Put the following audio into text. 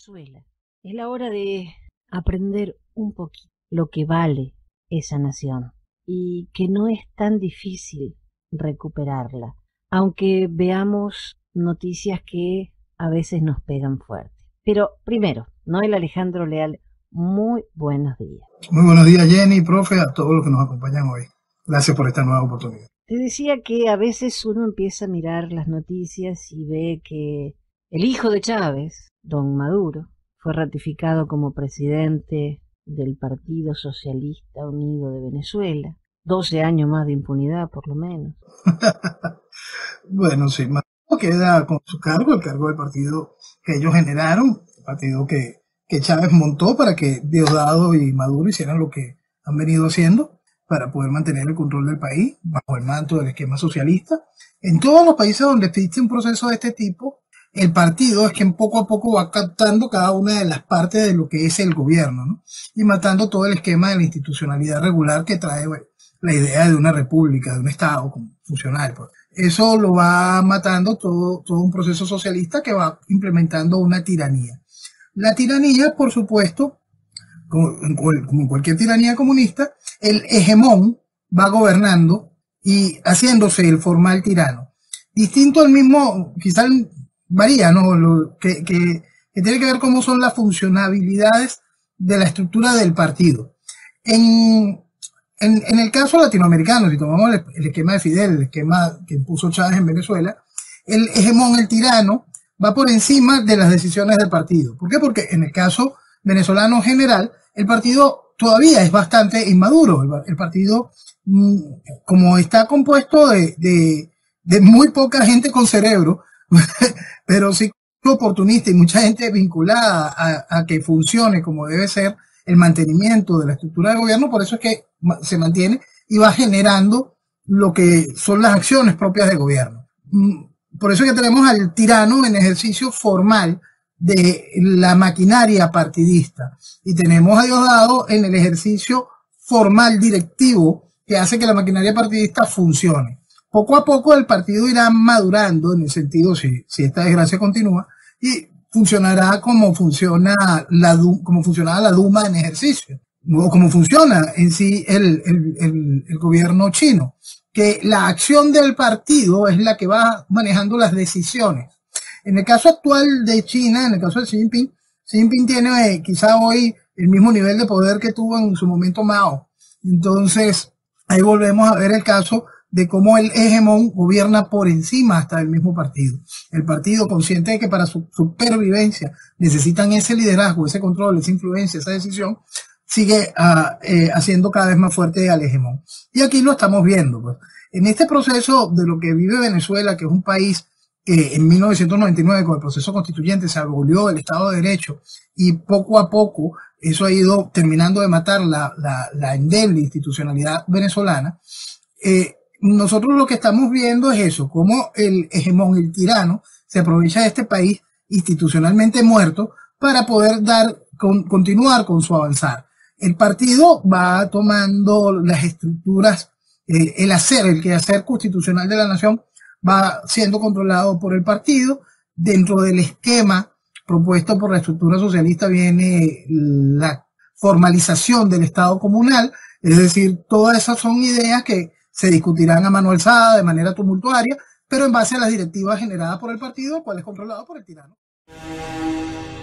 Venezuela. Es la hora de aprender un poquito lo que vale esa nación y que no es tan difícil recuperarla, aunque veamos noticias que a veces nos pegan fuerte. Pero primero, Noel Alejandro Leal, muy buenos días. Muy buenos días, Jenny, profe, a todos los que nos acompañan hoy. Gracias por esta nueva oportunidad. Te decía que a veces uno empieza a mirar las noticias y ve que el hijo de Chávez, don Maduro, fue ratificado como presidente del Partido Socialista Unido de Venezuela. 12 años más de impunidad, por lo menos. Bueno, sí, Maduro queda con su cargo, el cargo del partido que ellos generaron, el partido que Chávez montó para que Diosdado y Maduro hicieran lo que han venido haciendo para poder mantener el control del país bajo el manto del esquema socialista. En todos los países donde existe un proceso de este tipo, el partido es quien poco a poco va captando cada una de las partes de lo que es el gobierno, ¿no? Y matando todo el esquema de la institucionalidad regular que trae, bueno, la idea de una república, de un Estado funcional. Pues. Eso lo va matando todo un proceso socialista que va implementando una tiranía. La tiranía, por supuesto, como en cualquier tiranía comunista, el hegemón va gobernando y haciéndose el formal tirano. Distinto al mismo, quizás varía, ¿no? Que tiene que ver cómo son las funcionalidades de la estructura del partido. En el caso latinoamericano, si tomamos el esquema de Fidel, el esquema que impuso Chávez en Venezuela, el hegemón, el tirano, va por encima de las decisiones del partido. ¿Por qué? Porque en el caso venezolano general, el partido todavía es bastante inmaduro. El partido, como está compuesto de muy poca gente con cerebro, pero sí oportunista y mucha gente vinculada a que funcione como debe ser el mantenimiento de la estructura de gobierno, por eso es que se mantiene y va generando lo que son las acciones propias del gobierno. Por eso es que tenemos al tirano en ejercicio formal de la maquinaria partidista y tenemos a Diosdado en el ejercicio formal directivo que hace que la maquinaria partidista funcione. Poco a poco el partido irá madurando en el sentido, si esta desgracia continúa, y funcionará como funcionaba la Duma en ejercicio, o como funciona en sí el gobierno chino, que la acción del partido es la que va manejando las decisiones. En el caso actual de China, en el caso de Xi Jinping tiene quizá hoy el mismo nivel de poder que tuvo en su momento Mao. Entonces, ahí volvemos a ver el caso de cómo el hegemón gobierna por encima hasta del mismo partido. El partido, consciente de que para su supervivencia necesitan ese liderazgo, ese control, esa influencia, esa decisión, sigue haciendo cada vez más fuerte al hegemón. Y aquí lo estamos viendo. Pues. En este proceso de lo que vive Venezuela, que es un país que en 1999 con el proceso constituyente se abolió el Estado de Derecho y poco a poco eso ha ido terminando de matar la endeble institucionalidad venezolana, nosotros lo que estamos viendo es eso, cómo el hegemón, el tirano, se aprovecha de este país institucionalmente muerto para poder continuar con su avanzar. El partido va tomando las estructuras, el quehacer constitucional de la nación va siendo controlado por el partido. Dentro del esquema propuesto por la estructura socialista viene la formalización del Estado comunal, es decir, todas esas son ideas que se discutirán a mano alzada, de manera tumultuaria, pero en base a las directivas generadas por el partido, el cual es controlado por el tirano.